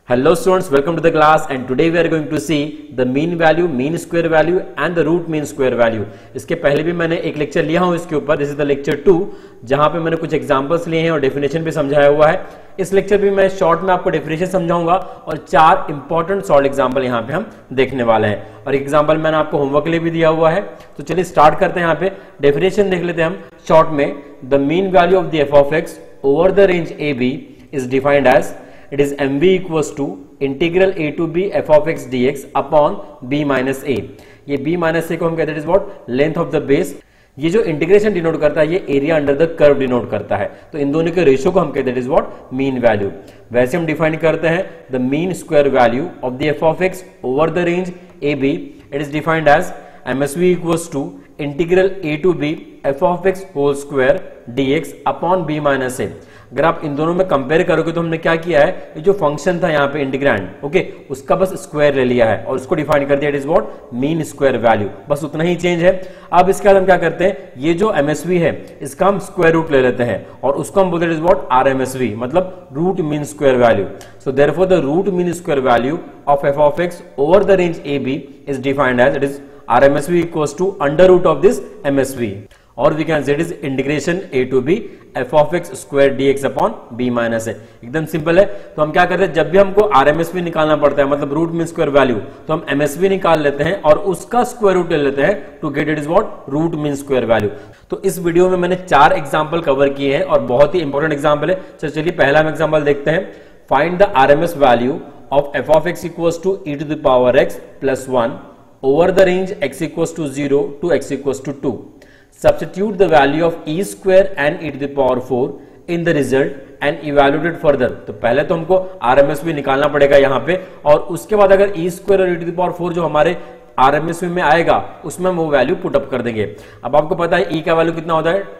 Hello students, welcome to the class and today we are going to see the mean value, mean square value and the root mean square value. इसके पहले भी मैंने एक lecture लिया हूं इसके ऊपर, दिस इज द लेक्चर 2 जहां पे मैंने कुछ एग्जांपल्स लिए हैं और डेफिनेशन भी समझाया हुआ है। इस लेक्चर भी मैं शॉर्ट में आपको डेफिनेशन समझाऊंगा और 4 इंपॉर्टेंट सॉल्व एग्जांपल यहां पे हम देखने वाले हैं और एग्जांपल मैंने आपको होमवर्क के लिए भी दिया हुआ है। तो चलिए स्टार्ट करते हैं। यहाँ पे डेफिनेशन देख लेते हैं हम शॉर्ट में। The mean value of the F of X over the range A B is defined as it is mv equals to integral a to b f of x dx upon b minus a। ये b minus a को हम कहते हैं what, length of the base. ये जो integration denote करता है ये area under the curve denote करता है, तो इन दोनों के रेशियो को हम कहते हैं व्हाट, मीन वैल्यू। वैसे हम डिफाइन करते हैं the mean square value of the F of X over the range A B, it is defined as msv equals to integral a to b f of x whole square dx upon b minus a। अगर आप इन दोनों में compare करोगे तो हमने क्या किया है, ये जो फंक्शन था यहाँ पे इंटीग्रैंड, ओके, उसका बस स्क्वायर ले लिया है और उसको डिफाइन कर दिया, it is what, mean square value. बस उतना ही चेंज है। अब इसके बाद हम क्या करते हैं, ये जो एमएसवी है इसका हम स्क्वायर रूट ले लेते हैं और उसको हम बोलते हैं इट इज व्हाट, आरएमएसवी, मतलब root mean square value. So therefore the root mean square value of F of X over the range A B is defined as it is RMSV equals to under root of this MSV, or we can say it is integration a to b f of x square dx upon b minus a। एकदम simple है। तो हम क्या करते हैं, जब भी हमको RMSV निकालना पड़ता है, मतलब रूट मीन स्क्वायर वैल्यू, तो हम MSV निकाल लेते हैं और उसका स्क्वायर रूट ले लेते हैं to get it is what, root mean square value. तो इस वीडियो में मैंने 4 एग्जाम्पल कवर किए हैं और बहुत ही इंपॉर्टेंट एग्जाम्पल है। चलिए पहला हम एग्जाम्पल देखते हैं। Find the RMS value of f of x equals to e to the power x plus 1 over the range x equals to 0 to x equals to 2. Substitute the value of e square and e to the power 4 in the result and evaluate it further। तो पहले तो हमको RMSV निकालना पड़ेगा यहाँ पे और उसके बाद अगर e square और e to the power 4 जो हमारे RMSV में आएगा उसमें हम वो वैल्यू पुट अप कर देंगे। अब आपको पता है e का वैल्यू कितना होता है,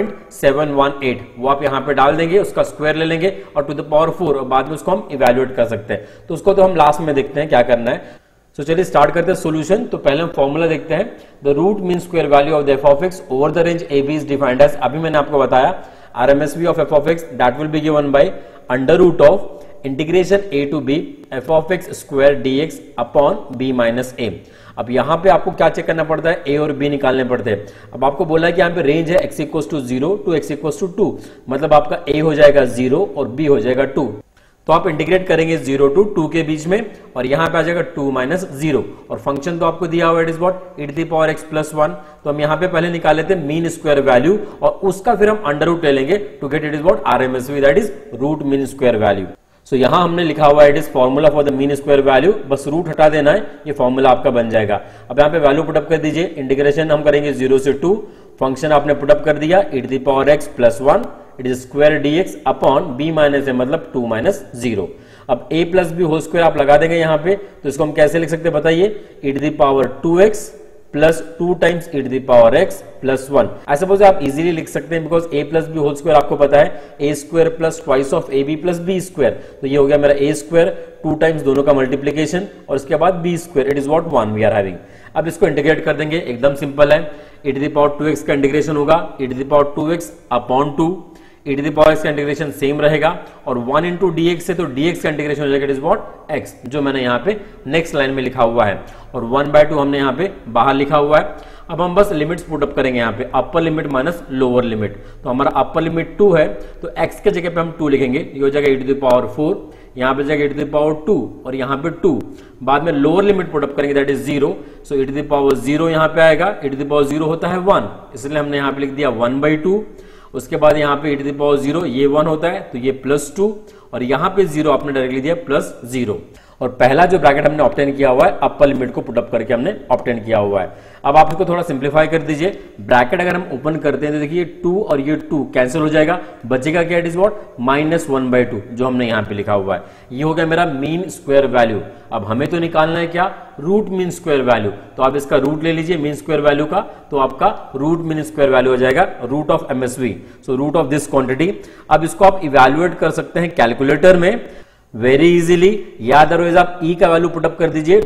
2.718, वो आप यहाँ पे डाल देंगे, उसका स्क्वायर ले लेंगे और टू द पावर 4 और बाद में उसको हम इवेल्युएट कर सकते हैं। तो उसको तो हम लास्ट में देखते हैं क्या करना है। तो चलिए स्टार्ट करते हैं सोल्यूशन। तो पहले हम फॉर्मूला देखते हैं। The root mean square value of the F of X over the range A B is defined as, अभी मैंने आपको बताया, RMSV of F of X that will be given by under root of integration A to B F of X square DX upon B minus ए। अब यहाँ पे आपको क्या check करना पड़ता है, ए और बी निकालने पड़ते हैं। अब आपको बोला है कि यहाँ पे रेंज है x equals to 0 to x equals to 2, मतलब आपका a हो जाएगा 0 और b हो जाएगा 2। तो आप इंटीग्रेट करेंगे 0 टू 2 के बीच में और यहाँ पे आ जाएगा 2 माइनस 0 और फंक्शन तो आपको दिया हुआ है it is what, e to the power x plus 1। तो हम यहाँ पे पहले निकाल लेते हैं मीन स्क्वायर वैल्यू और उसका फिर हम अंडर रूट ले लेंगे to get it is what, RMSV that is root mean square value. So यहाँ हमने लिखा हुआ है it is formula for the mean square value, बस रूट हटा देना है, ये फॉर्मूला आपका बन जाएगा। अब यहाँ पे वैल्यू पुटअप कर दीजिए, इंटीग्रेशन हम करेंगे 0 से 2, फंक्शन आपने पुटअप कर दिया e to the power x plus 1 it is square dx upon b minus ए, मतलब 2 माइनस 0। अब a plus B whole square आप लगा देंगे यहाँ पे, तो इसको हम कैसे लिख सकते हैं बताइए, e to the power 2x plus 2 times e to the power x plus 1। ऐसे सपोज आप इजीली लिख सकते हैं because a plus B whole square आपको पता है a square plus twice of ab plus b square, तो ये हो गया मेरा a स्क्वायर 2 टाइम्स दोनों का मल्टीप्लीकेशन और इसके बाद b square, it is what 1 we are having. अब इसको इंटीग्रेट कर देंगे, एकदम सिंपल है, e to the power 2x का इंटीग्रेशन होगा e to the power 2x upon 2, e to the power x का इंटीग्रेशन सेम रहेगा और 1 इंटू dx से, तो dx का इंटीग्रेशन हो जाएगा इट इज व्हाट, x, जो मैंने यहाँ पे नेक्स्ट लाइन में लिखा हुआ है और 1/2 हमने यहाँ पे बाहर लिखा हुआ है। अब हम बस लिमिट्स पुट अप करेंगे यहाँ पे, upper limit minus lower limit. तो हमारा अपर लिमिट 2 है तो x के जगह पे हम 2 लिखेंगे, ये हो जाएगा e टू द पावर 4, यहाँ पे जाएगा e टू द पावर 2 और यहाँ पे 2, बाद में लोअर लिमिट पुट अप करेंगे that is 0, so e to the power 0 यहाँ पे आएगा, e टू द पावर 0 होता है 1, इसलिए हमने यहाँ पे लिख दिया 1/2। उसके बाद यहाँ पे e टू द पावर 0 ये 1 होता है तो ये प्लस 2 और यहाँ पे 0 आपने डायरेक्टली दिया प्लस 0 और पहला जो ब्रैकेट हमने ऑब्टेन किया हुआ है अपर लिमिट को पुट अप करके हमने ऑब्टेन किया हुआ है। अब आप इसको थोड़ा सिंप्लीफाई कर दीजिए, ब्रैकेट अगर हम ओपन करते हैं तो देखिए 2 और ये 2 कैंसिल हो जाएगा, बचेगा क्या, इट इज व्हाट, माइनस 1/2 जो हमने यहाँ पे लिखा हुआ है। ये हो गया मेरा मीन स्क्वायर वैल्यू। अब हमें तो निकालना है क्या, रूट मीन स्क्वायर वैल्यू, तो आप इसका रूट ले लीजिए मीन स्क्वायर वैल्यू का, तो आपका रूट मीन स्क्वायर वैल्यू हो जाएगा root of MSV, so root of this quantity. अब इसको आप इवेल्युएट कर सकते हैं कैलकुलेटर में वेरी इजीली, या अदरवाइज आप e का वैल्यू पुटअप कर दीजिए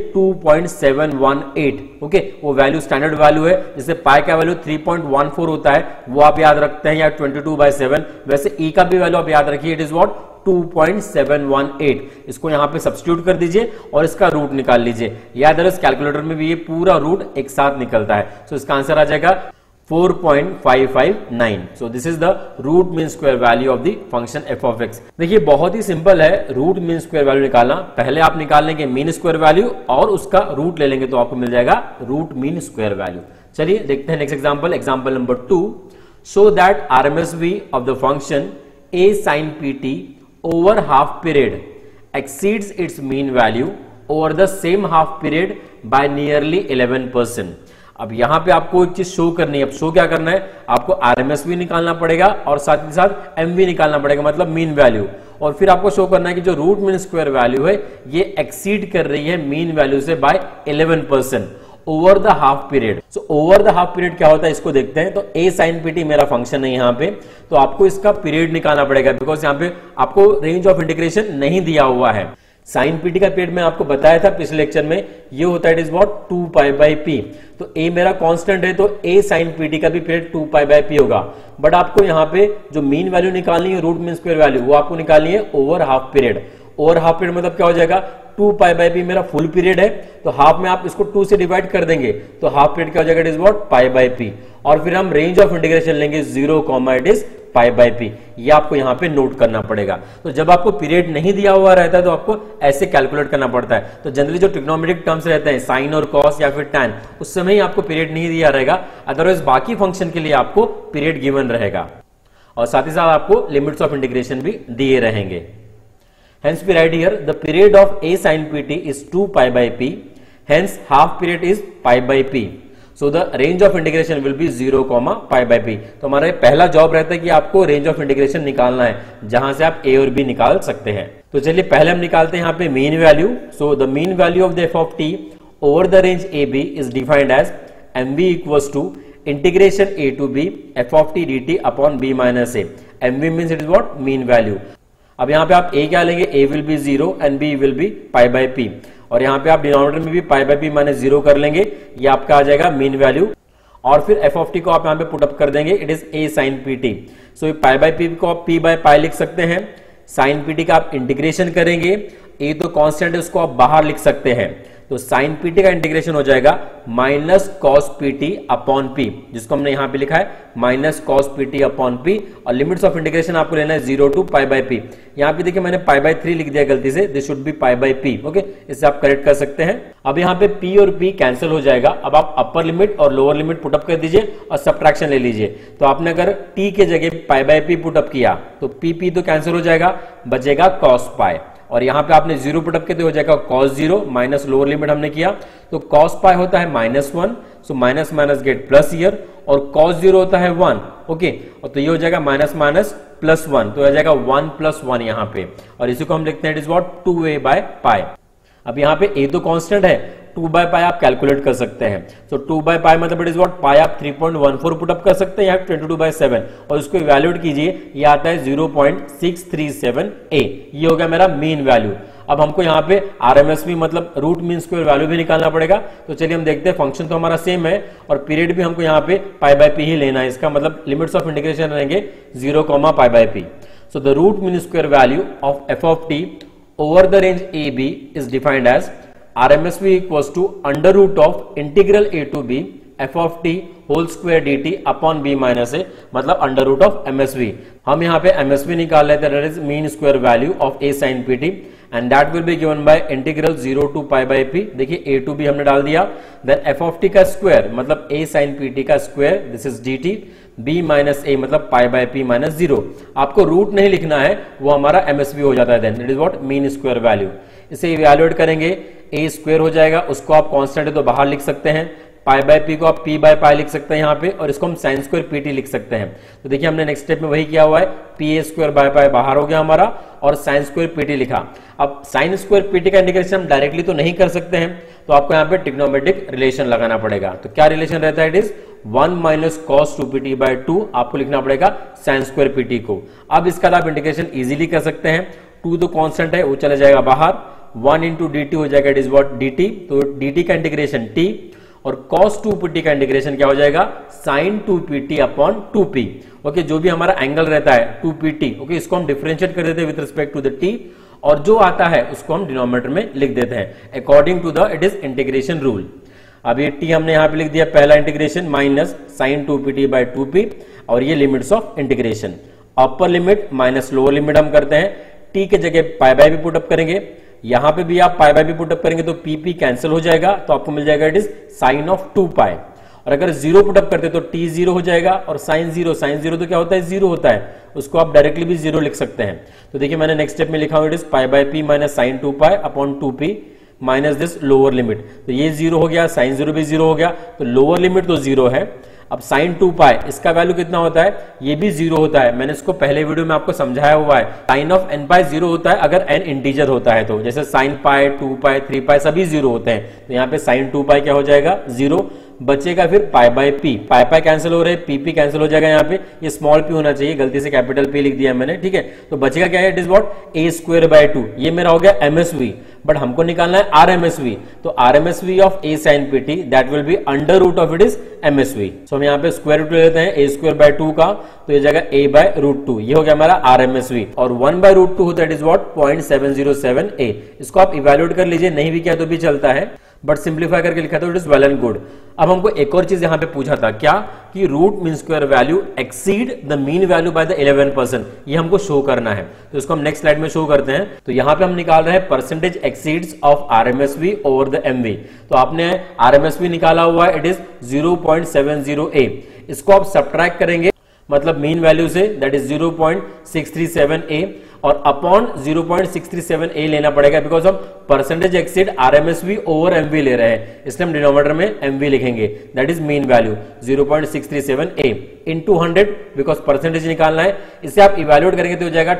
2.718, ओके, वो वैल्यू स्टैंडर्ड वैल्यू है। जैसे पाई का वैल्यू 3.14 होता है वो आप याद रखते हैं, या 22/7, वैसे e का भी वैल्यू आप याद रखिए, इट इज व्हाट 2.718। इसको यहां पे सब्स्टिट्यूट कर दीजिए और इसका रूट निकाल लीजिए, या अदरवाइज कैलकुलेटर में भी ये पूरा रूट एक साथ निकलता है। सो इसका आंसर आ जाएगा 4.559। So this is the root mean square value of the function F of X. देखिए बहुत ही सिंपल है रूट मीन स्क्वायर वैल्यू निकालना। पहले आप निकाल लेंगे मीन स्क्वायर वैल्यू और उसका रूट ले लेंगे तो आपको मिल जाएगा रूट मीन स्क्वायर वैल्यू। चलिए देखते हैं next example, example number 2। Show that RMSV of the function a sin pt over half period exceeds its mean value over the same half period by nearly 11%। अब यहां पे आपको एक चीज show करनी है। अब शो क्या करना है, आपको RMSV निकालना पड़ेगा और साथ ही साथ MV निकालना पड़ेगा, मतलब मीन वैल्यू। और फिर आपको शो करना है कि जो रूट मीन स्क्वायर वैल्यू है ये एक्सीड कर रही है मीन वैल्यू से by 11% over the half period. So over the half period क्या होता है इसको देखते हैं। तो a sin pt मेरा फंक्शन है यहाँ पे, तो आपको इसका पीरियड निकालना पड़ेगा बिकॉज यहाँ पे आपको रेंज ऑफ इंटीग्रेशन नहीं दिया हुआ है। साइन पीटी का पीरियड में आपको बताया था पिछले लेक्चर में, ये होता है it is what 2 pi by P. तो a मेरा कांस्टेंट है तो a sin pt का भी पीरियड 2 पाई बाई पी होगा। बट आपको यहाँ पे जो मीन वैल्यू निकालनी है रूट मीन स्क्वायर वैल्यू वो आपको निकालनी है over half period. Over half period मतलब क्या हो जाएगा, 2 पाई बाई पी मेरा फुल पीरियड है, तो हाफ में आप इसको 2 से डिवाइड कर देंगे तो हाफ पीरियड क्या हो जाएगा, it is what pi by P. और फिर हम रेंज ऑफ इंटीग्रेशन लेंगे 0, it is pi by P. ये आपको यहां पे नोट करना पड़ेगा। तो जब आपको पीरियड नहीं दिया हुआ रहता है तो आपको ऐसे कैलकुलेट करना पड़ता है। तो जनरली जो ट्रिग्नोमेट्रिक टर्म्स रहते हैं साइन और कॉस या फिर टैन, उस समय ही आपको पीरियड नहीं दिया रहेगा, अदरवाइज बाकी फंक्शन के लिए आपको पीरियड गिवन रहेगा और साथ ही साथ आपको लिमिट्स ऑफ इंटीग्रेशन भी दिए रहेंगे। Hence we write here the period of a sin pt is 2 pi by p, hence half period is pi by p. So the range of integration will be 0, pi by p. तो हमारा पहला job रहता है कि आपको range of integration निकालना है जहां से आप a और b निकाल सकते हैं। तो चलिए पहले हम निकालते हैं यहाँ पे mean value. So the mean value of the f of t over the range ab is defined as mv equals to integration a to b f of t dt upon b minus a. mv means it is what mean value। अब यहाँ पे आप a क्या लेंगे, a will be 0 and b will be pi by p। और यहाँ पे आप डिनोमिनेटर में भी पाई बाई p माइनस 0 कर लेंगे, ये आपका आ जाएगा मीन वैल्यू। और फिर f ऑफ t को आप यहाँ पे पुटअप कर देंगे, it is a sin pt। सो पाई बाई p को आप p बाई पाई लिख सकते हैं। sin pt का आप इंटीग्रेशन करेंगे, a तो कांस्टेंट है उसको आप बाहर लिख सकते हैं, तो sin pt का इंटीग्रेशन हो जाएगा minus cos pt upon p, जिसको हमने यहां पे लिखा है minus cos pt upon p। और लिमिट्स ऑफ इंटीग्रेशन आपको लेना है 0 टू पाई बाई p। यहां पे देखिए मैंने पाई बाई 3 लिख दिया गलती से, this should be pi by p। Okay, इससे आप करेक्ट कर सकते हैं। अब यहाँ पे p और p कैंसिल हो जाएगा। अब आप अपर लिमिट और लोअर लिमिट पुटअप कर दीजिए और सब्ट्रैक्शन ले लीजिए। तो आपने अगर t के जगह पाई बाई p पुटअप किया तो p तो कैंसिल हो जाएगा, बचेगा कॉस पाई। और यहां पे आपने 0 पुटअप किया तो हो जाएगा cos 0 माइनस लोअर लिमिट हमने किया तो cos पाई होता है -1, so minus minus get plus here, और cos 0 होता है 1। ओके, और तो ये हो जाएगा माइनस माइनस प्लस 1, तो हो जाएगा 1 + 1 यहाँ पे, और इसी को हम लिखते हैं it is what 2a by pi. अब यहाँ पे a तो कांस्टेंट है, 2 बाय पाई आप कैलकुलेट कर सकते हैं। सो 2 बाय पाई मतलब इट इज व्हाट पाई आप 3.14 पुटअप कर सकते हैं, यहाँ 22/7 और उसको इवैल्यूएट कीजिए, ये आता है 0.637a। ये हो गया मेरा मीन वैल्यू। अब हमको यहाँ पे RMSV मतलब रूट मीन स्क्वायर वैल्यू भी निकालना पड़ेगा। तो चलिए हम देखते हैं, फंक्शन तो हमारा सेम है और पीरियड भी हमको यहाँ पे पाई बाई पी ही लेना है, इसका मतलब लिमिट्स ऑफ इंटीग्रेशन रहेंगे 0, pi by P. So the root mean square value of f of t over the range AB is defined as RMSV equals to under root of integral a to b f of t whole square dt upon b minus a, मतलब under root of MSV। हम यहाँ पे MSV निकाल लेते हैं, that is mean square value of a sin pt and that will be given by integral 0 to pi by p। देखिए a to b हमने डाल दिया, देन f of t का स्क्वायर मतलब a sin pt का square, this is dt, b minus a मतलब पाई by p minus 0। आपको root नहीं लिखना है, वो हमारा MSV हो जाता है, then it is what mean square value. इसे इवैल्यूएट करेंगे, a स्क्वायर हो जाएगा, उसको आप कांस्टेंट है तो बाहर लिख सकते हैं, पाई बाई पी को आप p बाय पाई लिख सकते हैं यहाँ पे, और इसको हम साइन स्क्वायर pt लिख सकते हैं। तो देखिए हमने नेक्स्ट स्टेप में वही किया हुआ है, pa स्क्वायर बाय पाई बाहर हो गया हमारा और साइन स्क्वायर pt लिखा। अब साइन स्क्वायर pt का इंटीग्रेशन हम डायरेक्टली तो नहीं कर सकते हैं, तो आपको यहाँ पे ट्रिग्नोमेट्रिक रिलेशन लगाना पड़ेगा। तो क्या रिलेशन रहता है, it is 1 minus cos 2pt by 2, आपको लिखना पड़ेगा साइन स्क्वायर pt को। अब इसका आप इंटीग्रेशन इजीली कर सकते हैं, 2 तो कांस्टेंट है वो चला जाएगा बाहर, 1 इंटू dt हो जाएगा, इट इज व्हाट dt, तो dt का इंटीग्रेशन t, और cos 2pt का इंटीग्रेशन क्या हो जाएगा, sin 2pt upon 2p। Okay, जो भी हमारा एंगल रहता है 2pt, ओके, इसको हम डिफरेंशिएट कर देते हैं with respect to the t, और जो आता है उसको हम डिनोमिनेटर में लिख देते हैं according to the it is integration rule. अब ये t हमने यहां पे लिख दिया पहला integration minus sin 2pt bye 2p, और ये limits of integration, upper limit minus lower limit हम करते हैं, t के जगह पाई बाय भी पुटअप करेंगे, यहां पे भी आप पाई बाय भी पुटअप करेंगे तो pp कैंसिल हो जाएगा, तो आपको मिल जाएगा it is sine of 2 pi, और अगर जीरो पुटअप करते तो t जीरो हो जाएगा, और साइन जीरो तो क्या होता है, जीरो होता है, उसको आप डायरेक्टली भी जीरो लिख सकते हैं। तो देखिए मैंने नेक्स्ट स्टेप में लिखा हूं it is pi by p minus sine 2 pi upon 2p minus this lower limit, तो ये जीरो हो गया, साइन जीरो भी जीरो हो गया, तो लोअर लिमिट तो जीरो है। अब साइन 2 पाई इसका वैल्यू कितना होता है, ये भी जीरो होता है, मैंने इसको पहले वीडियो में आपको समझाया हुआ है। Sine of n pi zero होता है अगर n इंटीजर होता है, तो जैसे साइन पाई 2 पाई 3 पाई सभी जीरो होते हैं, तो यहाँ पे साइन 2 पाई क्या हो जाएगा, जीरो, बचेगा फिर pi by p, pi pi cancel हो रहे हैं, पी कैंसिल हो जाएगा, यहाँ पे ये स्मॉल पी होना चाहिए, गलती से कैपिटल पी लिख दिया मैंने, ठीक है, तो बचेगा क्या है, it is what a square by 2, ये मेरा हो गया एमएसवी, बट हमको निकालना है आरएमएसवी, तो RMSV of a sine pt that will be under root of it is MSV. So हम यहाँ पे स्क्वायर रूट ले लेते हैं ए स्क्वायर बाय 2 का, तो ये जाएगा ए बाय रूट 2, ये हो गया हमारा आरएमएसवी, और 1 बाय रूट 2 होता है इट इज व्हाट 0.707 ए। इसको आप इवैल्यूएट कर लीजिए, नहीं भी किया तो भी चलता है, बट सिंप्लीफाई करके लिखा था it is well and good. अब हमको एक और चीज यहां पे पूछा था, क्या कि root mean square value exceed the mean value by the 11%, ये हमको शो करना है, तो इसको हम नेक्स्ट स्लाइड में शो करते हैं। तो यहां पे हम निकाल रहे हैं percentage exceeds of RMSV over the MV, तो आपने आरएमएसवी निकाला हुआ है इट इज 0.70a, इसको आप सब्ट्रैक्ट करेंगे मतलब मीन वैल्यू से दैट इज 0.637a, और अपॉन 0.637a लेना पड़ेगा बिकॉज हम percentage exceed RMSV over MV ले रहे हैं, इसलिए हम डिनोमिनेटर में एमवी लिखेंगे, that is mean value 0.637a into 100 because percentage निकालना है, इसे आप इवैल्यूएट करेंगे तो हो जाएगा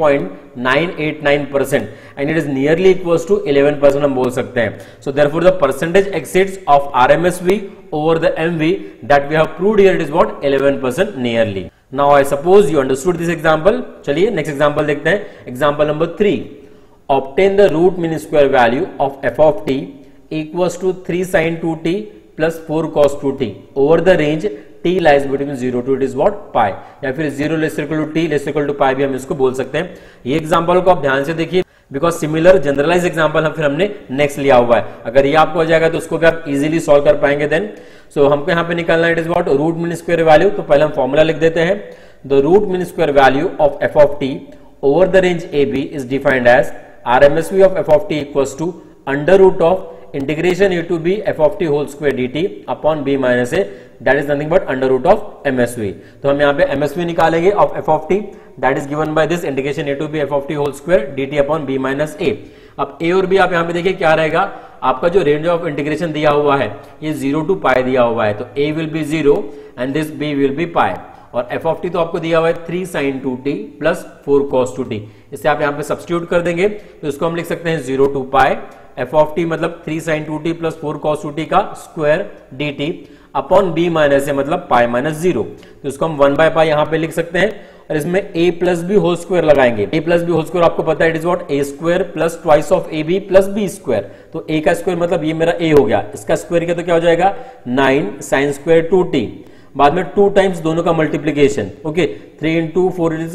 10.989% and it is nearly equals to 11% हम बोल सकते हैं। So therefore the percentage exceeds of RMSV over the MV that we have proved here it is what 11% nearly. Now I suppose you understood this example. चलिए next example देखते हैं, example number 3, obtain the root mean square value of f of t equals to 3 sin 2t plus 4 cos 2t over the range t lies between 0 to it is what pi, या फिर 0 less equal to t less equal to pi भी हम इसको बोल सकते हैं। ये example को आप ध्यान से देखिए बिकॉज सिमिलर जनरलाइज एग्जांपल हम फिर हमने नेक्स्ट लिया हुआ है, अगर ये आपको हो जाएगा तो उसको भी आप इजीली सॉल्व कर पाएंगे। देन सो हमको यहाँ पे निकालना it is what root mean square value, तो पहले हम फॉर्मूला लिख देते हैं, the root mean square value of F of t over the range A B is defined as RMSV of F of t equals to under root of integration A to B F of t whole square d t upon B minus a that is nothing but under root of MSV. तो हम यहाँ पे MSV निकालेंगे of F of t that is given by this integration A to B F of t whole square d t upon B minus ए। अब a और B आप यहाँ पे देखिए क्या रहेगा, आपका जो रेंज ऑफ इंटीग्रेशन दिया हुआ है ये 0 टू पाई दिया हुआ है, तो a will be 0 and this b will be pi, और f ऑफ t तो आपको दिया हुआ है 3 sin 2t plus 4 cos 2t, इसे आप यहाँ पे सब्स्टिट्यूट कर देंगे तो इसको हम लिख सकते हैं 0 to pi f of t मतलब 3 sin 2t plus 4 cos 2t का square dt upon b minus ए मतलब पाई माइनस 0, तो इसको हम 1 बाय पाई यहाँ पे लिख सकते हैं, और इसमें a plus B whole square लगाएंगे, a plus B whole square आपको पता है it is what a square plus twice of ab plus b square, तो a का स्क्वायर मतलब ये मेरा a हो गया, इसका स्क्वायर किया तो क्या हो जाएगा 9 sin स्क्वायर 2t, बाद में 2 टाइम्स दोनों का multiplication, okay 3 into 4 it is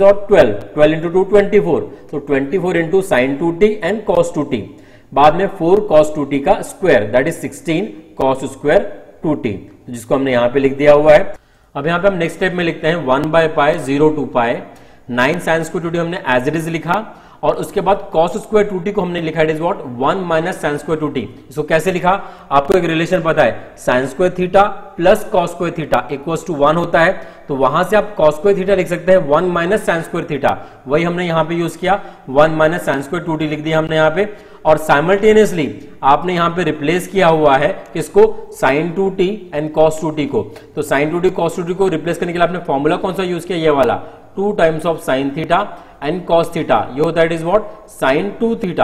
12 into 2 24, तो 24 into sine 2t and cos 2t, बाद में 4 cos 2t का square that is 16 cos square 2t, जिसको हमने यहाँ पे लिख दिया हुआ है। अब यहाँ पे हम नेक्स्ट स्टेप में लिखते हैं 1 by pi 0 to pi 9 sine square 2t हमने एज इट इज लिखा, और उसके बाद cos स्क्वायर 2t को हमने लिखा it is what 1 minus sine square 2t। इसको कैसे लिखा, आपको एक रिलेशन पता है sine square theta plus cos square theta equals to 1 होता है, तो वहां से आप cos स्क्वायर थीटा लिख सकते हैं 1 माइनस साइन स्क्वायर थीटा, वही हमने यहाँ पे यूज किया 1 माइनस साइन स्क्वायर 2t लिख दिया हमने यहाँ पे, और साइमल्टेनियसली आपने यहाँ पे रिप्लेस किया हुआ है किसको sin 2t and cos 2t को, तो sin 2t cos 2t को रिप्लेस करने के लिए आपने फॉर्मूला कौन सा यूज किया, ये वाला 2 times of sin theta and cos theta, ये होता है it is what sin 2 theta,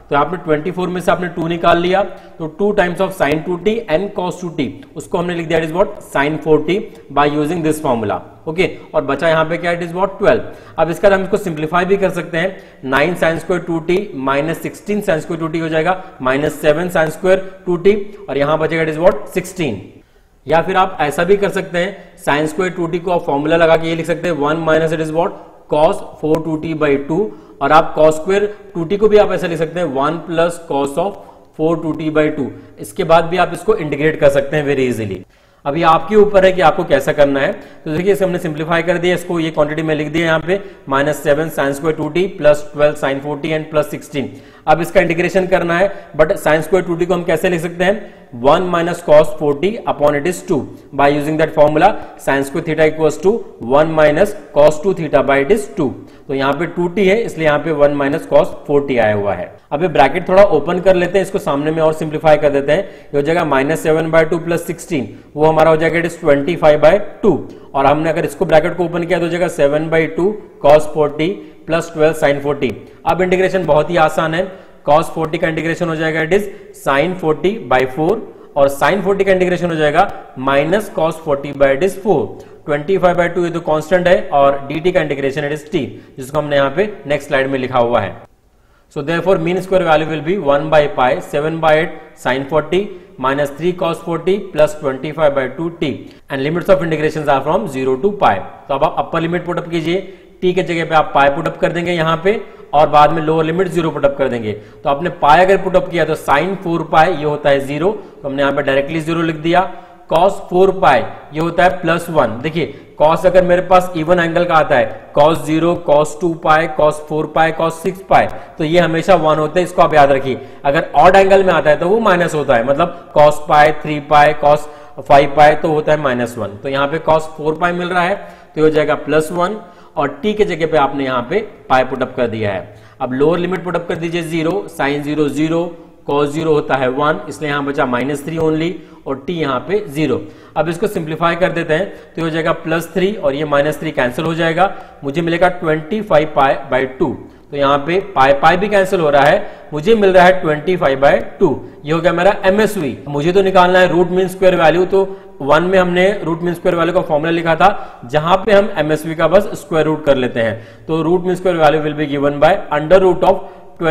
तो आपने 24 में से आपने 2 निकाल लिया, तो 2 times of sin 2t and cos 2t, उसको हमने लिख दिया it is what sin 4t by using this formula. Okay, और बचा यहाँ पे क्या, इट इज व्हाट 12। अब इसका हम इसको सिंप्लीफाई भी कर सकते हैं, 9 sin square 2t minus 16 sin square 2t हो जाएगा, माइनस 7 sin स्क्वायर 2t, और यहाँ बचेगा इट इज व्हाट 16। या फिर आप ऐसा भी कर सकते हैं, sin स्क्वायर 2t को आप फॉर्मूला लगा के ये लिख सकते हैं 1 minus it is what cos 4 2t by 2, और आप cos स्क्वायर 2t को भी आप ऐसा लिख सकते हैं 1 plus cos of 4 2t by 2। इसके बाद भी आप इसको इंटीग्रेट कर सकते हैं वेरी इजीली। अभी आपके ऊपर है कि आपको कैसा करना है। तो देखिए इसे हमने सिंप्लीफाई कर दिया, इसको ये क्वांटिटी में लिख दिया यहाँ पे minus 7 sin square 2t plus 12 sin 4t and plus 16। अब इसका इंटीग्रेशन करना है, बट sin स्क्वायर 2t को हम कैसे लिख सकते हैं 1 minus cos 4t upon it is 2 by using that formula sin square theta equals to 1 minus cos 2 theta by it is 2। तो यहाँ पे 2t है इसलिए यहाँ पे 1 माइनस cos 4t आया हुआ है। अब ये ब्रैकेट थोड़ा ओपन कर लेते हैं, इसको सामने में और सिंप्लीफाई कर देते हैं, ये हो जाएगा माइनस 7 बाय 2 प्लस 16, वो हमारा हो जाएगा इट इज 25 बाय 2, और हमने अगर इसको ब्रैकेट को ओपन किया तो हो जाएगा 7 bye 2 cos 4t plus 12 sin 4t। अब इंटीग्रेशन बहुत ही आसान है, cos 4t का इंटीग्रेशन हो जाएगा it is sin 4t bye 4, और sin 4t का इंटीग्रेशन हो जाएगा minus cos 4t by it is 4। 25 by 2 ये तो कांस्टेंट है, और dt का इंटीग्रेशन इट इज t, जिसको हमने यहाँ पे नेक्स्ट स्लाइड में लिखा हुआ है। So therefore mean square value will be 1 by pi 7 by 8 sin 40 minus 3 cos 40 plus 25 by 2 t, and limits of integration are from 0 to pi. तो अब आप अपर लिमिट पुट अप कीजिए, t के जगह पे आप पाई पुट अप कर देंगे यहाँ पे, और बाद में लोअर लिमिट 0 पुट अप कर देंगे। तो आपने पाई अगर पुट अप किया तो sin 4 पाई ये होता है 0, तो हमने यहाँ पे डायरेक्टली 0 लिख दिया। cos 4 पाई ये होता है प्लस 1। देखिए cos अगर मेरे पास इवन एंगल का आता है, cos 0, cos 2 पाई, cos 4 पाई, cos 6 पाई, तो ये हमेशा 1 होते हैं, इसको आप याद रखिए। अगर ऑड एंगल में आता है तो वो माइनस होता है, मतलब cos पाई 3 पाई, cos 5 पाई तो होता है माइनस 1। तो यहाँ पे cos 4 पाई मिल रहा है तो हो जाएगा प्लस 1, और t के जगह पे आपने यहाँ पे पाई पुटअप कर दिया है। अब लोअर लिमिट पुटअप कर दीजिए 0, sin 0 0, cos 0 होता है 1, इसलिए यहाँ बचा माइनस 3 ओनली, और t यहाँ पे 0। अब इसको सिंप्लीफाई कर देते हैं तो हो जाएगा प्लस 3, और ये माइनस 3 कैंसिल हो जाएगा, मुझे मिलेगा 25 पाई बाय 2। तो यहाँ पे पाई पाई भी कैंसिल हो रहा है, मुझे मिल रहा है 25 बाय 2। ये हो गया मेरा MSV। मुझे तो निकालना है रूट मीन स्क्वायर वैल्यू, तो 1 में हमने रूट मीन स्क्वायर वैल्यू का फॉर्मूला लिखा था, जहां पे हम MSV का बस स्क्वायर रूट कर लेते हैं। तो root mean square value will be given by under root of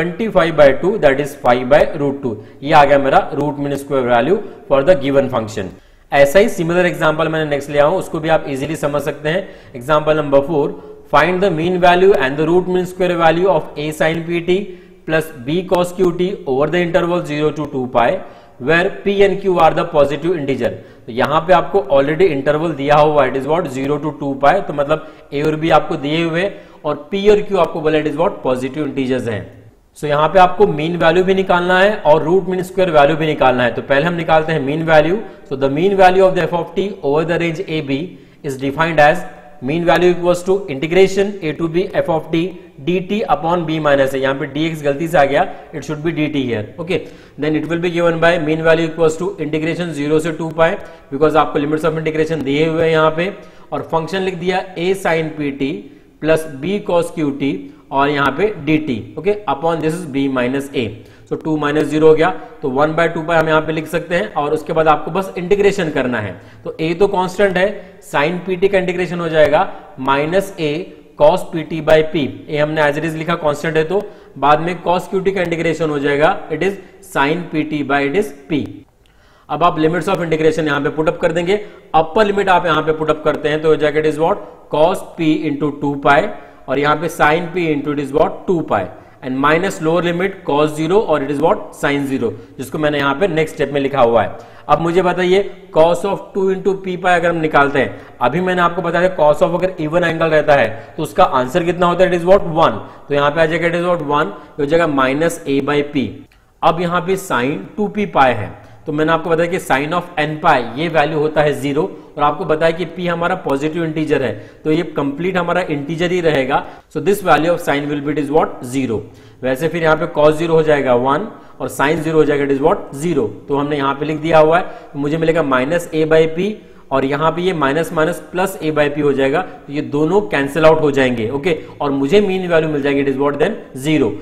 25 by 2 that is 5 by root 2। ये आ गया मेरा root mean square value for the given function. ऐसा ही सिमिलर एग्जांपल मैंने नेक्स्ट लिया हूं, उसको भी आप इजीली समझ सकते हैं। Example number 4, find the mean value and the root mean square value of a sin pt plus b cos qt over the interval 0 to 2 pi where p and q are the positive integer. तो यहाँ पे आपको already interval दिया हुआ है, it is what 0 to 2 pi, तो मतलब a और b आपको दिए हुए, और p और q आपको बोला it is what positive integers हैं। सो यहाँ पे आपको मीन वैल्यू भी निकालना है और रूट मीन स्क्वायर वैल्यू भी निकालना है। तो पहले हम निकालते हैं mean value. So the mean value of the f of t over the range a b is defined as mean value equals to integration a to b f of t dt upon b minus है, यहाँ पे dx गलती से आ गया, it should be dt here. Okay, then it will be given by mean value equals to integration 0 से 2 pi, because आपको limits of integration दिए हुए हैं यहाँ पे, और फंक्शन लिख दिया a sin pt plus b cos qt और यहाँ पे dt। Okay, upon this is b minus a। सो 2 माइनस 0 हो गया, तो 1 बाय 2 पाई हम यहाँ पे लिख सकते हैं, और उसके बाद आपको बस इंटीग्रेशन करना है। तो a तो कांस्टेंट है, sin pt का इंटीग्रेशन हो जाएगा minus a cos pt by p। a हमने एज इट इज लिखा, कांस्टेंट है, तो बाद में cos qt का इंटीग्रेशन हो जाएगा it is sin pt by it is p। अब आप लिमिट्स ऑफ इंटीग्रेशन यहाँ पे पुटअप कर देंगे, अपर लिमिट आप यहाँ पे पुटअप करते हैं तो हो जाएगा it is what cos p into 2 pi, और यहाँ पे sin p into it is what 2 pi, and minus lower limit cos 0 और इट इज व्हाट sin 0, जिसको मैंने यहाँ पे नेक्स्ट स्टेप में लिखा हुआ है। अब मुझे बताइए cos of 2 into p pi अगर हम निकालते हैं, अभी मैंने आपको बताया cos ऑफ अगर इवन एंगल रहता है तो उसका आंसर कितना होता है, इट इज व्हाट 1। तो यहाँ पे आ जाएगा इट इज व्हाट 1, हो जाएगा माइनस a बाई पी। अब यहाँ पे sin 2p पाई है, तो मैंने आपको बताया कि साइन ऑफ n पाई ये वैल्यू होता है 0, और आपको बताया कि p हमारा पॉजिटिव इंटीजर है, तो ये कंप्लीट हमारा इंटीजर ही रहेगा। So this value of sine will be it is what 0। वैसे फिर यहाँ पे cos 0 हो जाएगा 1 और sin 0 हो जाएगा इट इज व्हाट 0। तो हमने यहाँ पे लिख दिया हुआ है, तो मुझे मिलेगा माइनस a बाई पी, और यहाँ पे ये minus minus plus a by p हो जाएगा, तो ये दोनों कैंसिल आउट हो जाएंगे। ओके, और मुझे मीन वैल्यू मिल जाएगी इट इज व्हाट देन 0।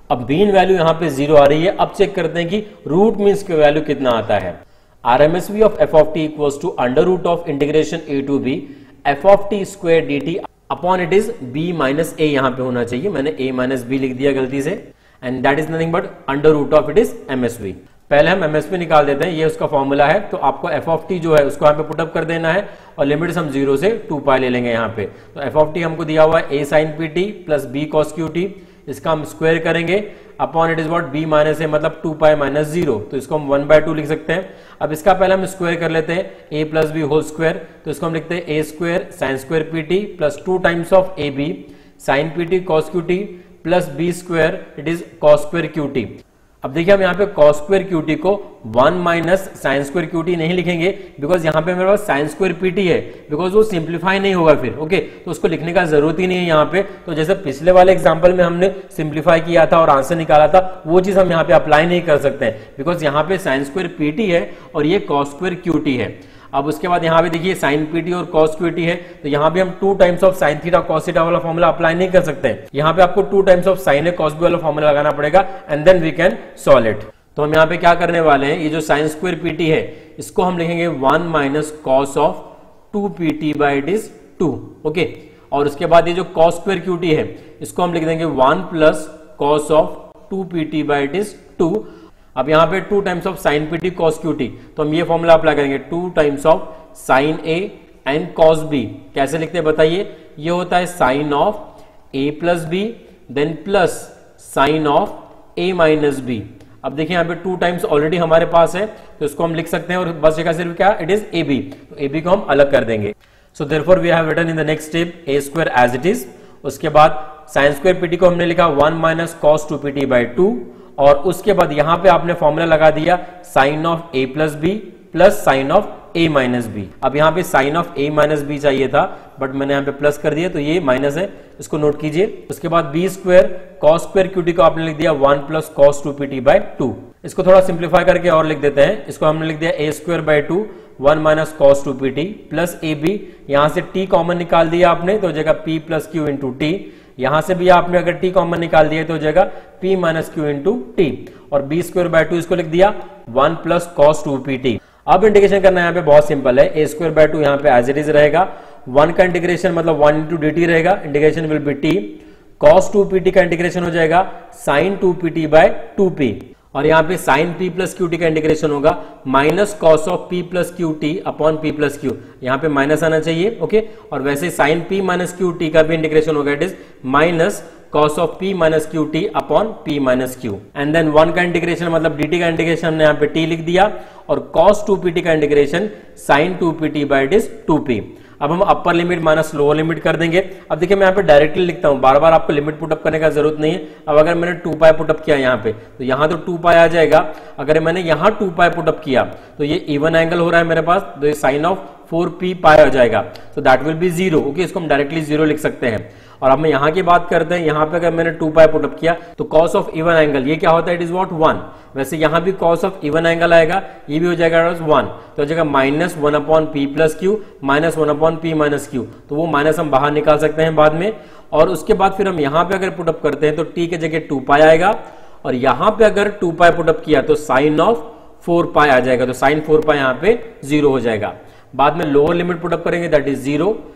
अब मीन वैल्यू यहाँ पे 0 आ रही है। अब चेक करते हैं कि रूट मीन स्क्वायर वैल्यू कितना आता है। RMSV of f of t equals to under root of integration a to b f of t square dt upon it is b minus a, यहाँ पे होना चाहिए, मैंने a माइनस b लिख दिया गलती से, and that is nothing but under root of it is MSV। पहले हम MSV निकाल देते हैं, ये उसका फॉर्मूला है। तो आपको f of t जो है उसको यहाँ पे पुटअप कर देना है और लिमिट्स हम 0 से 2 पाई ले लेंगे यहाँ पे। तो f of t हमको दिया हुआ है a sin pt plus b cos qt, इसका हम स्क्वायर करेंगे upon it is what b minus a मतलब 2 पाई माइनस 0, तो इसको हम 1/2 लिख सकते हैं। अब इसका पहले हम स्क्वायर कर लेते हैं a plus B whole square, तो इसको हम लिखते हैं a square sine square pt plus 2 times of a b sine pt cos qt plus b square it is cos square qt। अब देखिए हम यहाँ पे cos स्क्वायर qt को 1 माइनस साइन स्क्वायर qt नहीं लिखेंगे, बिकॉज यहाँ पे मेरे पास साइन स्क्वायर pt है, बिकॉज वो सिंप्लीफाई नहीं होगा फिर, ओके तो उसको लिखने का जरूरत ही नहीं है यहाँ पे। तो जैसे पिछले वाले एग्जांपल में हमने सिंप्लीफाई किया था और आंसर निकाला था, वो चीज हम यहाँ पे अप्लाई नहीं कर सकते हैं, बिकॉज यहाँ पे साइन स्क्वायर pt है और ये cos स्क्वायर qt है। अब उसके बाद यहाँ पे देखिए साइन पीटी और cos qt है, तो यहाँ पे हम 2 times of sine theta cos theta वाला फॉर्मूला अप्लाई नहीं कर सकते हैं। यहाँ पे आपको 2 टाइम्स ऑफ साइन है cos b वाला फॉर्मूला लगाना पड़ेगा and then we can solve it. तो हम यहाँ पे क्या करने वाले हैं, ये जो साइन स्क्वायर पीटी है इसको हम लिखेंगे 1 minus cos of 2 pt by it is 2, okay. और उसके बाद ये जो cos स्क्वायर qt है इसको हम लिख देंगे 1 plus cos of 2 pt by it is 2। अब यहाँ पे 2 times of sine pt cos qt, तो हम ये फॉर्मूला अप्लाई करेंगे 2 times of sine a and cos b। कैसे लिखते हैं बताइए, ये होता है sine of a plus b then plus sine of a minus b। अब देखिए यहाँ पे 2 टाइम्स ऑलरेडी हमारे पास है, तो इसको हम लिख सकते हैं और बस जगह सिर्फ क्या इट इज ab, तो ab को हम अलग कर देंगे। So therefore we have written in the next step a square as it is. उसके बाद साइन स्क्वायर पीटी को हमने लिखा 1 माइनस कॉस 2 pt बाई 2, और उसके बाद यहां पे आपने फॉर्मूला लगा दिया sine of a plus b plus sine of a minus b. अब यहाँ पे sine of a minus b चाहिए था, बट मैंने यहाँ पे प्लस कर दिया, तो ये माइनस है, इसको नोट कीजिए। उसके बाद b square cos square qt को आपने लिख दिया 1 प्लस cos 2 pt बाई 2। इसको थोड़ा सिंप्लीफाई करके और लिख देते हैं, इसको हमने लिख दिया a square by 2 1 minus cos 2 pt plus a b, यहां से t कॉमन निकाल दिया आपने तो हो जाएगा p plus q into t, यहां से भी आपने अगर t कॉमन निकाल दिया तो हो जाएगा p minus q into t, और b स्क्वायर बाय 2 इसको लिख दिया 1 प्लस cos 2 pt। अब इंटीग्रेशन करना यहाँ पे बहुत सिंपल है, a स्क्वायर बाय 2 यहाँ पे एज इट इज रहेगा, 1 का इंटीग्रेशन मतलब 1 इंटू dt रहेगा, integration will be t, cos 2 pt का इंटीग्रेशन हो जाएगा sin 2 pt बाय 2p, और यहाँ पे sine p plus q t का इंटीग्रेशन होगा minus cos of p plus q t upon p plus q, यहाँ पे माइनस आना चाहिए, ओके। और वैसे sine p minus q t का भी इंटीग्रेशन होगा, it is minus cos of p minus q t upon p minus q, and then 1 का इंटीग्रेशन मतलब dt का इंटीग्रेशन हमने यहाँ पे t लिख दिया, और cos 2 pt का integration sin 2 pt by it is 2p। अब हम upper limit minus lower limit कर देंगे। अब देखिए मैं यहाँ पे डायरेक्टली लिखता हूँ, बार बार आपको लिमिट पुटअप करने का जरूरत नहीं है। अब अगर मैंने 2 पाई पुटअप किया यहाँ पे, तो यहाँ तो 2 पाई आ जाएगा, अगर मैंने यहाँ 2 पाई पुटअप किया तो ये इवन एंगल हो रहा है मेरे पास, तो ये साइन ऑफ 4p पाई हो जाएगा, तो दैट विल बी 0, ओके। इसको हम डायरेक्टली 0 लिख सकते हैं। और अब मैं यहाँ की बात करते हैं, यहाँ पे अगर मैंने 2 पाई पुटअप किया तो cos ऑफ इवन एंगल ये क्या होता है, इट इज व्हाट 1। वैसे यहाँ भी cos ऑफ इवन एंगल आएगा, ये भी हो जाएगा 1, तो हो जाएगा minus 1 upon p plus q minus 1 upon p minus q, तो वो माइनस हम बाहर निकाल सकते हैं बाद में। और उसके बाद फिर हम यहाँ पे अगर पुटअप करते हैं तो t के जगह 2 पाई आएगा, और यहाँ पे अगर 2 पाई पुटअप किया तो साइन ऑफ 4 पाई आ जाएगा, तो साइन 4 पाई यहाँ पे 0 हो जाएगा। बाद में लोअर लिमिट पुटअप करेंगे दैट इज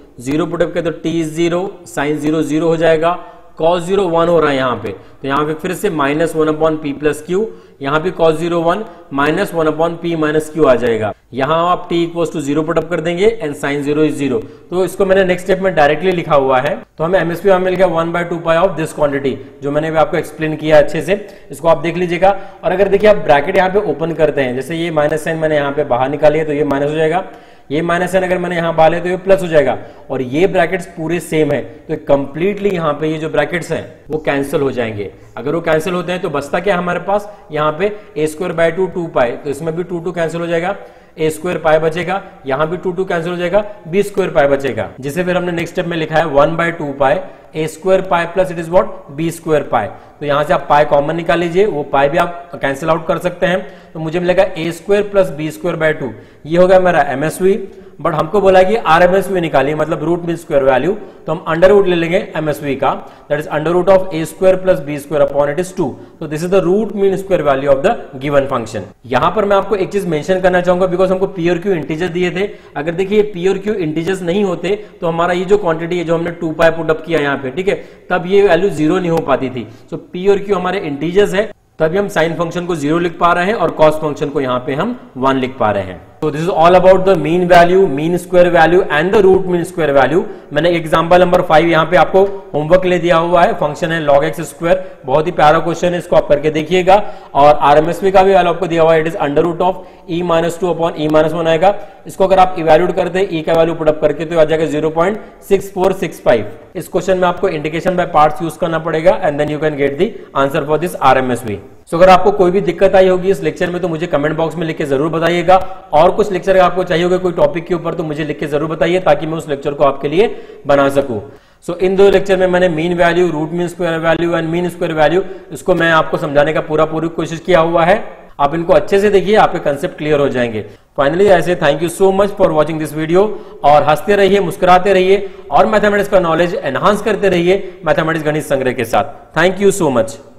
0 पुटअप किया तो t इज 0, साइन 0 0 हो जाएगा, cos 0 1 हो रहा है यहाँ पे, तो यहाँ पे फिर से minus 1 upon p plus q, यहाँ पे cos 0 1 minus 1 upon p minus q आ जाएगा। यहाँ आप t इक्वल्स टू 0 पुटअप कर देंगे एंड साइन 0 इज 0, तो इसको मैंने नेक्स्ट स्टेप में डायरेक्टली लिखा हुआ है। तो हमें एमएसपी में मिल गया 1/2 पाई ऑफ दिस क्वांटिटी, जो मैंने भी आपको एक्सप्लेन किया अच्छे से, इसको आप देख लीजिएगा। और अगर देखिए आप ब्रैकेट यहाँ पे ओपन करते हैं, जैसे ये माइनस साइन मैंने यहाँ पे बाहर निकाली है तो ये माइनस हो जाएगा, ये माइनस साइन अगर मैंने यहाँ बाहर लिया तो ये प्लस हो जाएगा, और ये ब्रैकेट्स पूरे सेम है, तो कंप्लीटली यहाँ पे ये जो ब्रैकेट्स हैं वो कैंसिल हो जाएंगे। अगर वो कैंसिल होते हैं तो बचता क्या हमारे पास, यहाँ पे a स्क्वायर बाय 2 पाई, तो इसमें भी 2 कैंसिल हो जाएगा, a स्क्वायर पाई बचेगा, यहाँ भी 2 कैंसिल हो जाएगा, b स्क्वायर पाई बचेगा, जिसे फिर हमने नेक्स्ट स्टेप में लिखा है 1/2 pi a square pi plus it is what b square pi. तो यहाँ से आप पाई कॉमन निकाल लीजिए, वो पाई भी आप कैंसिल आउट कर सकते हैं, तो मुझे मिलेगा a square plus b square by 2, ये होगा मेरा MSV। बट हमको बोला कि RMSV निकालिए, मतलब रूट मीन स्क्वायर वैल्यू, तो हम अंडर रूट ले लेंगे MSV का, that is under root of a square plus b square upon it is 2। तो this is the root mean square value of the given function. यहां पर मैं आपको एक चीज मेंशन करना चाहूंगा, बिकॉज हमको p और q इंटीजर दिए थे। अगर देखिए p और q इंटीजर्स नहीं होते तो हमारा ये जो क्वांटिटी है जो हमने 2 पाई पुट अप किया यहाँ पे, ठीक है, तब ये वैल्यू 0 नहीं हो पाती थी। सो p और q हमारे इंटीजर्स है, तभी हम साइन फंक्शन को 0 लिख पा रहे हैं और कॉस फंक्शन को यहाँ पे हम 1 लिख पा रहे हैं। तो this is all about the mean value, mean square value and the root mean square value. मैंने एग्जांपल नंबर 5 यहाँ पे आपको होमवर्क ले दिया हुआ है, फंक्शन है log x स्क्वायर, बहुत ही प्यारा क्वेश्चन है, इसको आप करके देखिएगा। और RMSV का भी वैल्यू आपको दिया हुआ है, it is under root of e-2 upon e-1 आएगा। इसको अगर आप इवैल्यूएट करते हैं e का वैल्यू पुट अप करके तो आ जाएगा 0.6465। इस क्वेश्चन में आपको इंडिकेशन बाय पार्ट्स यूज करना पड़ेगा and then you can get the answer for this RMSV। So अगर आपको कोई भी दिक्कत आई होगी इस लेक्चर में तो मुझे कमेंट बॉक्स में लिख के जरूर बताइएगा, और कुछ लेक्चर आपको चाहिए होगा कोई टॉपिक के ऊपर तो मुझे लिख के जरूर बताइए ताकि मैं उस लेक्चर को आपके लिए बना सकूं। सो इन दो लेक्चर में मैंने mean value, root mean square value and mean square value, इसको मैं आपको समझाने का पूरी कोशिश किया हुआ है। आप इनको अच्छे से देखिए, आपके कंसेप्ट क्लियर हो जाएंगे। फाइनली ऐसे thank you so much for watching this video, और हंसते रहिए, मुस्कुराते रहिए और मैथमेटिक्स का नॉलेज एनहांस करते रहिए मैथमेटिक्स गणित संग्रह के साथ। Thank you so much.